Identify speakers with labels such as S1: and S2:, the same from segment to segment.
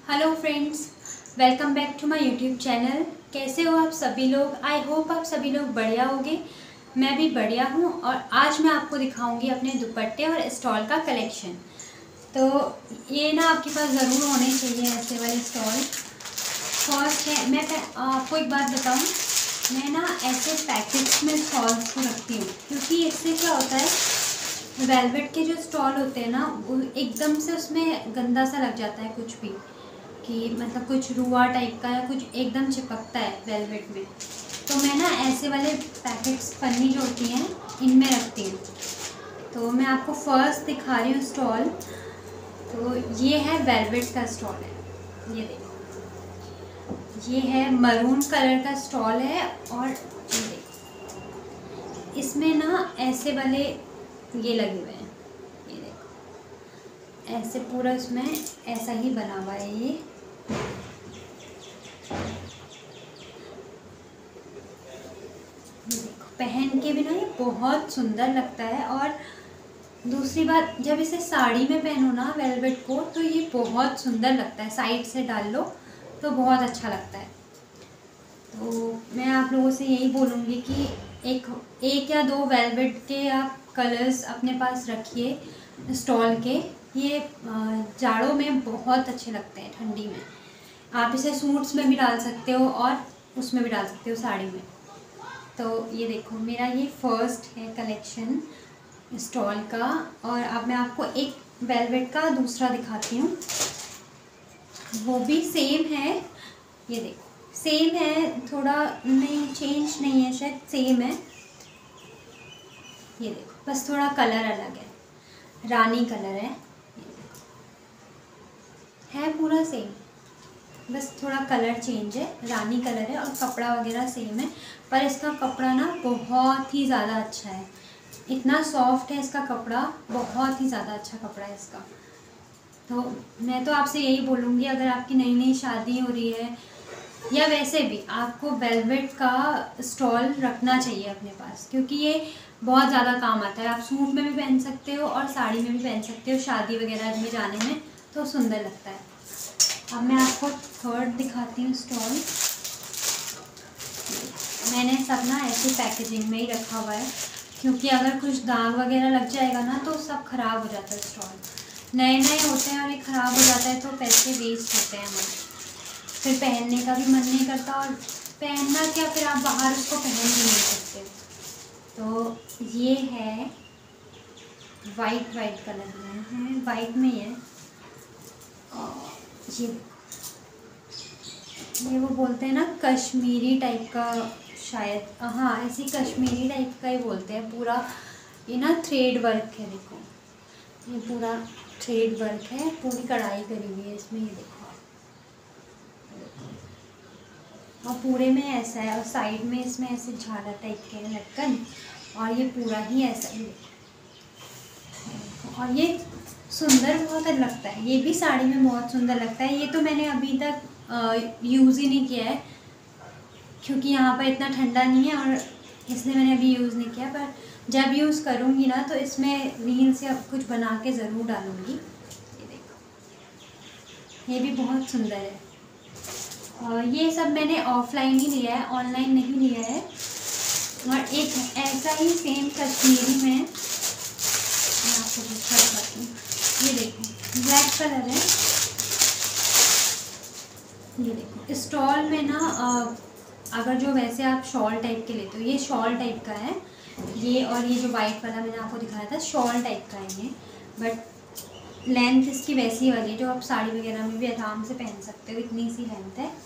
S1: Hello friends, welcome back to my YouTube channel. कैसे हो आप सभी लोग? आई होप आप सभी लोग बढ़िया होंगे। मैं भी बढ़िया हूँ और आज मैं आपको दिखाऊंगी अपने दुपट्टे और स्टॉल का कलेक्शन। तो ये ना आपके पास ज़रूर होने चाहिए ऐसे वाले स्टॉल। फर्स्ट है, मैं आपको एक बात बताऊँ, मैं ना ऐसे पैकेट्स में स्टॉल्स को रखती हूँ क्योंकि इससे क्या होता है, वेलवेट के जो स्टॉल होते हैं ना वो एकदम से उसमें गंदा सा लग जाता है कुछ भी, कि मतलब कुछ रुआ टाइप का या कुछ एकदम चिपकता है वेलवेट में। तो मैं ना ऐसे वाले पैकेट्स पन्नी जो होती हैं इनमें रखती हूँ। तो मैं आपको फर्स्ट दिखा रही हूँ स्टॉल। तो ये है वेलवेट का स्टॉल है, ये देखो, ये है मरून कलर का स्टॉल है। और ये देखो, इसमें ना ऐसे वाले ये लगे हुए हैं, ये देखो ऐसे पूरा इसमें ऐसा ही बना हुआ है। ये देखो, पहन के भी ना ये बहुत सुंदर लगता है। और दूसरी बात, जब इसे साड़ी में पहनो ना वेलवेट को, तो ये बहुत सुंदर लगता है। साइड से डाल लो तो बहुत अच्छा लगता है। तो मैं आप लोगों से यही बोलूँगी कि एक या दो वेलवेट के आप कलर्स अपने पास रखिए स्टॉल के। ये जाड़ों में बहुत अच्छे लगते हैं, ठंडी में आप इसे सूट्स में भी डाल सकते हो और उसमें भी डाल सकते हो, साड़ी में। तो ये देखो, मेरा ये फर्स्ट है कलेक्शन स्टॉल का। और अब मैं आपको एक वेलवेट का दूसरा दिखाती हूँ, वो भी सेम है। ये देखो, सेम है, थोड़ा नहीं, चेंज नहीं है, शायद सेम है। ये देखो, बस थोड़ा कलर अलग है, रानी कलर है पूरा सेम, बस थोड़ा कलर चेंज है, रानी कलर है। और कपड़ा वगैरह सेम है, पर इसका कपड़ा ना बहुत ही ज़्यादा अच्छा है, इतना सॉफ्ट है इसका कपड़ा, बहुत ही ज़्यादा अच्छा कपड़ा है इसका। तो मैं तो आपसे यही बोलूँगी, अगर आपकी नई नई शादी हो रही है या वैसे भी, आपको वेलवेट का स्टॉल रखना चाहिए अपने पास, क्योंकि ये बहुत ज़्यादा काम आता है। आप सूट में भी पहन सकते हो और साड़ी में भी पहन सकते हो, शादी वगैरह में जाने में तो सुंदर लगता है। अब मैं आपको थर्ड दिखाती हूँ स्टॉल। मैंने सब ना ऐसे पैकेजिंग में ही रखा हुआ है, क्योंकि अगर कुछ दाग वगैरह लग जाएगा ना तो सब ख़राब हो जाता है स्टॉल। नए नए होते हैं और ये ख़राब हो जाता है तो पैसे वेस्ट होते हैं हमारे, फिर पहनने का भी मन नहीं करता। और पहनना क्या, फिर आप बाहर उसको पहन भी नहीं सकते। तो ये है वाइट कलर में है, वाइट में ही है। ये वो बोलते हैं ना कश्मीरी टाइप का, शायद, हाँ ऐसी कश्मीरी टाइप का ही बोलते हैं पूरा। ये ना थ्रेड वर्क है, देखो ये पूरा थ्रेड वर्क है, पूरी कढ़ाई करी हुई है इसमें, ये देखो। और पूरे में ऐसा है, और साइड में इसमें ऐसे झालर टाइप के हैं लटकन, और ये पूरा ही ऐसा ही है। और ये सुंदर बहुत लगता है, ये भी साड़ी में बहुत सुंदर लगता है। ये तो मैंने अभी तक यूज़ ही नहीं किया है, क्योंकि यहाँ पर इतना ठंडा नहीं है, और इसलिए मैंने अभी यूज़ नहीं किया। पर जब यूज़ करूँगी ना तो इसमें रील्स या कुछ बना के ज़रूर डालूँगी। ये देखो, ये भी बहुत सुंदर है। ये सब मैंने ऑफलाइन ही लिया है, ऑनलाइन नहीं लिया है। और एक ऐसा ही सेम कश्मीरी में, मैं आपको दूसरा दिखाती हूँ, ये देखो ब्लैक कलर है। ये देखो, स्टॉल में ना अगर जो वैसे आप शॉल टाइप के लेते हो, ये शॉल टाइप का है ये। और ये जो वाइट वाला मैंने आपको दिखाया था, शॉल टाइप का है ये, बट लेंथ इसकी वैसी वाली है जो आप साड़ी वगैरह में भी आराम से पहन सकते हो, इतनी सी लेंथ है।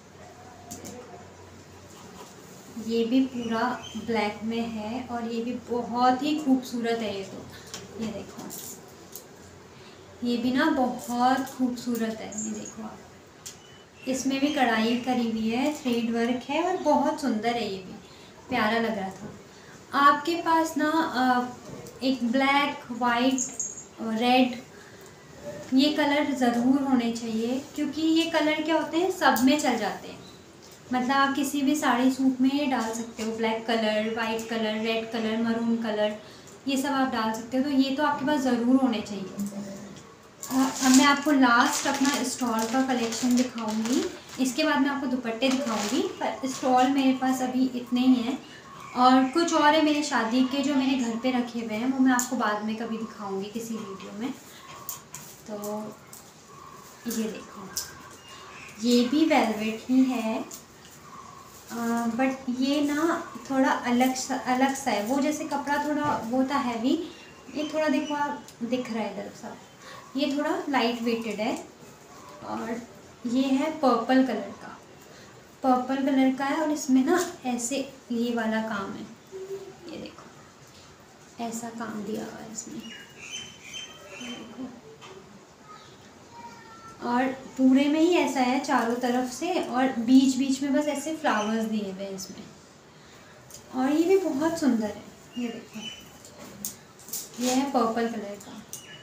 S1: ये भी पूरा ब्लैक में है और ये भी बहुत ही खूबसूरत है। ये तो ये देखो, ये भी ना बहुत खूबसूरत है, ये देखो आप, इसमें भी कढ़ाई करी हुई है, थ्रेड वर्क है और बहुत सुंदर है, ये भी प्यारा लग रहा था। आपके पास ना एक ब्लैक, वाइट, रेड, ये कलर ज़रूर होने चाहिए, क्योंकि ये कलर क्या होते हैं, सब में चल जाते हैं। मतलब आप किसी भी साड़ी सूट में ये डाल सकते हो, black colour, white colour, red colour, maroon colour, ये सब आप डाल सकते हो। तो ये तो आपके पास ज़रूर होने चाहिए। अब मैं मैं आपको लास्ट अपना स्टॉल का कलेक्शन दिखाऊंगी, इसके बाद मैं आपको दुपट्टे दिखाऊंगी। पर स्टॉल मेरे पास अभी इतने ही हैं और कुछ और है मेरे शादी के जो मैंने घर पे रखे हुए हैं, वो मैं आपको बाद में कभी दिखाऊंगी किसी वीडियो में। तो ये देखो, ये भी वेलवेट ही है, बट ये ना थोड़ा अलग सा है। वो जैसे कपड़ा थोड़ा वो था हैवी, ये थोड़ा देखो आप दिख रहा है इधर सा, ये थोड़ा लाइट वेटेड है। और ये है पर्पल कलर का है और इसमें ना ऐसे ये वाला काम है, ये देखो ऐसा काम दिया हुआ है इसमें, देखो। और पूरे में ही ऐसा है चारों तरफ से, और बीच बीच में बस ऐसे फ्लावर्स दिए हुए हैं इसमें। और ये भी बहुत सुंदर है, ये देखो, ये है पर्पल कलर का।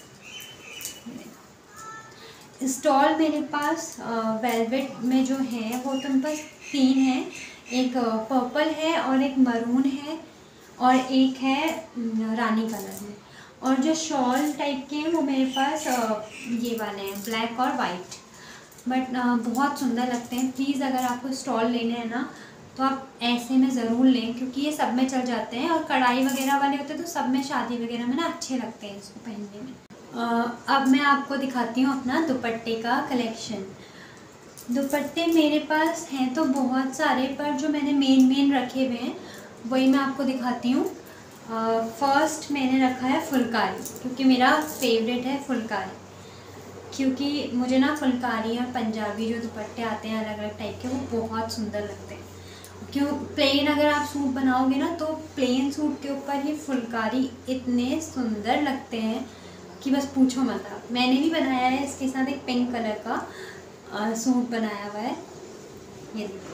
S1: स्टॉल मेरे पास वेलवेट में जो है वो तो मेरे पास 3 है, एक पर्पल है और एक मरून है और एक है रानी कलर में। और जो शॉल टाइप के हैं वो मेरे पास ये वाले हैं, ब्लैक और वाइट। बट बहुत सुंदर लगते हैं। प्लीज़ अगर आपको स्टॉल लेने हैं ना तो आप ऐसे में ज़रूर लें, क्योंकि ये सब में चल जाते हैं और कढ़ाई वगैरह वाले होते हैं तो सब में, शादी वगैरह में ना अच्छे लगते हैं इसको पहनने में। अब मैं आपको दिखाती हूँ अपना दुपट्टे का कलेक्शन। दुपट्टे मेरे पास हैं तो बहुत सारे, पर जो मैंने मेन रखे हुए हैं वही मैं आपको दिखाती हूँ। फर्स्ट मैंने रखा है फुलकारी, क्योंकि मेरा फेवरेट है फुलकारी। क्योंकि मुझे ना फुलकारी और पंजाबी जो दुपट्टे आते हैं अलग अलग टाइप के, वो बहुत सुंदर लगते हैं। क्यों, प्लेन अगर आप सूट बनाओगे ना तो प्लेन सूट के ऊपर ही फुलकारी इतने सुंदर लगते हैं कि बस पूछो मत आप। मैंने भी बनाया है इसके साथ एक पिंक कलर का सूट बनाया हुआ है, ये देखो,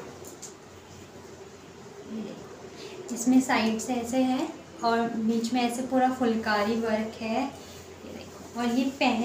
S1: इसमें साइड से ऐसे है और बीच में ऐसे पूरा फुलकारी वर्क है, ये देखो। और ये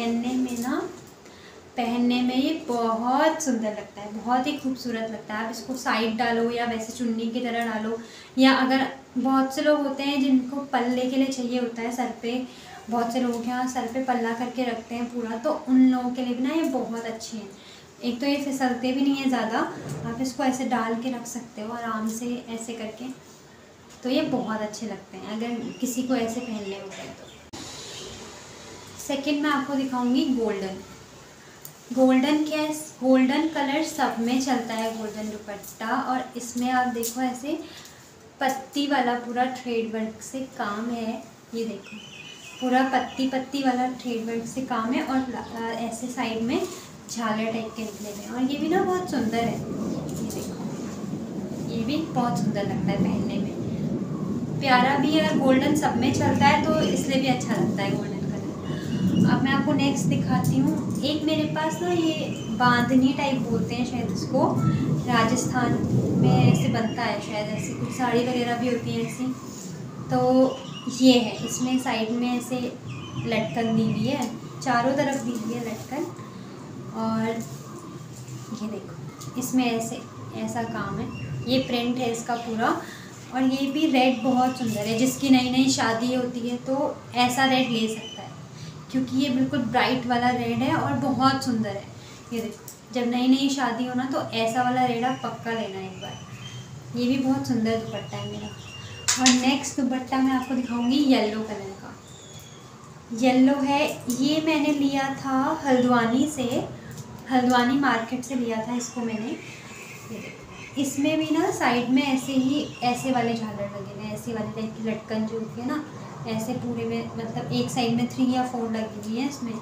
S1: पहनने में ये बहुत सुंदर लगता है, बहुत ही खूबसूरत लगता है। आप इसको साइड डालो या वैसे चुन्नी की तरह डालो, या अगर बहुत से लोग होते हैं जिनको पल्ले के लिए चाहिए होता है सर पे, बहुत से लोग यहाँ सर पे पल्ला करके रखते हैं पूरा, तो उन लोगों के लिए भी ना ये बहुत अच्छे हैं। एक तो ये फिसलते भी नहीं है ज़्यादा, आप इसको ऐसे डाल के रख सकते हो आराम से ऐसे करके, तो ये बहुत अच्छे लगते हैं अगर किसी को ऐसे पहनने होते हैं तो। सेकंड मैं आपको दिखाऊंगी गोल्डन क्या है, गोल्डन कलर सब में चलता है, गोल्डन दुपट्टा। और इसमें आप देखो ऐसे पत्ती वाला पूरा थ्रेड वर्क से काम है, ये देखो पूरा पत्ती वाला थ्रेड वर्क से काम है, और ऐसे साइड में झालर टाइप के निकले हुए हैं। और ये भी ना बहुत सुंदर है, ये देखो, ये भी बहुत सुंदर लगता है पहनने में, प्यारा भी है। और गोल्डन सब में चलता है तो इसलिए भी अच्छा लगता है गोल्डन कलर। अब मैं आपको नेक्स्ट दिखाती हूँ। एक मेरे पास ना ये बांधनी टाइप बोलते हैं शायद इसको, राजस्थान में ऐसे बनता है शायद, ऐसी कुछ साड़ी वगैरह भी होती है ऐसी। तो ये है, इसमें साइड में ऐसे लटकन दी हुई है, चारों तरफ दी हुई है लटकन। और ये देखो इसमें ऐसा काम है, ये प्रिंट है इसका पूरा। और ये भी रेड बहुत सुंदर है, जिसकी नई शादी होती है तो ऐसा रेड ले सकता है, क्योंकि ये बिल्कुल ब्राइट वाला रेड है और बहुत सुंदर है। ये देखो, जब नई शादी हो ना तो ऐसा वाला रेड आप पक्का लेना एक बार। ये भी बहुत सुंदर दुपट्टा है मेरा। और नेक्स्ट दुपट्टा मैं आपको दिखाऊंगी येलो कलर का। येलो है, ये मैंने लिया था हल्द्वानी मार्केट से लिया था इसको मैंने। इसमें भी ना साइड में ऐसे वाले झालर लगे हुए हैं, ऐसे वाले टाइप की लटकन जो होती है ना, ऐसे पूरे में, मतलब एक साइड में 3 या 4 लगी हुई है इसमें।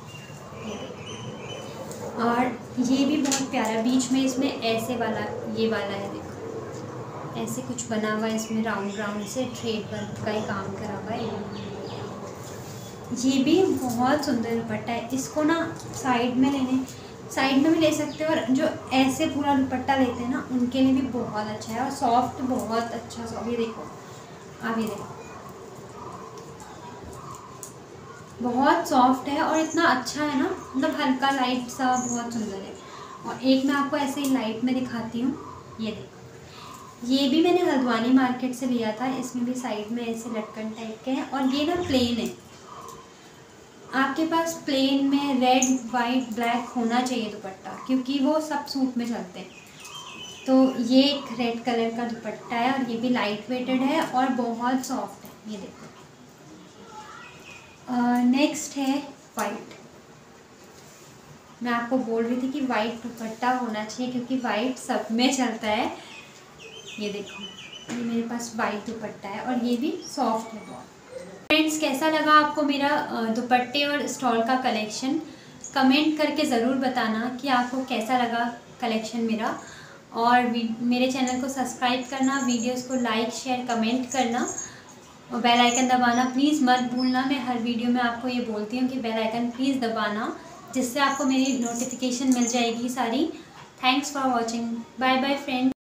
S1: और ये भी बहुत प्यारा, बीच में इसमें ऐसे वाला ये वाला है, देखो ऐसे कुछ बना हुआ है इसमें, राउंड से थ्रेड वर्क का ही काम करा हुआ है। ये भी बहुत सुंदर दुपट्टा है। इसको ना साइड में भी ले सकते हो, और जो ऐसे पूरा दुपट्टा लेते हैं ना उनके लिए भी बहुत अच्छा है। और सॉफ्ट, बहुत अच्छा सॉफ्ट, ये देखो आप, ये देखो बहुत सॉफ्ट है और इतना अच्छा है ना, मतलब हल्का लाइट सा, बहुत सुंदर है। और एक मैं आपको ऐसे ही लाइट में दिखाती हूँ, ये देखो, ये भी मैंने हल्द्वानी मार्केट से लिया था। इसमें भी साइड में ऐसे लटकन टाइप के हैं, और ये ना प्लेन है, आपके पास प्लेन में रेड वाइट ब्लैक होना चाहिए दुपट्टा, क्योंकि वो सब सूट में चलते हैं। तो ये एक रेड कलर का दुपट्टा है और ये भी लाइट वेटेड है और बहुत सॉफ्ट है, ये देखो। नेक्स्ट है वाइट। मैं आपको बोल रही थी कि वाइट दुपट्टा होना चाहिए क्योंकि वाइट सब में चलता है। ये देखो, ये मेरे पास वाइट दुपट्टा है और ये भी सॉफ्ट है बहुत। फ्रेंड्स, कैसा लगा आपको मेरा दुपट्टे और स्टॉल का कलेक्शन? कमेंट करके ज़रूर बताना कि आपको कैसा लगा कलेक्शन मेरा। और मेरे चैनल को सब्सक्राइब करना, वीडियोस को लाइक शेयर कमेंट करना और बेल आइकन दबाना प्लीज़ मत भूलना। मैं हर वीडियो में आपको ये बोलती हूँ कि बेल आइकन प्लीज़ दबाना, जिससे आपको मेरी नोटिफिकेशन मिल जाएगी सारी। Thanks for watching. Bye bye friends.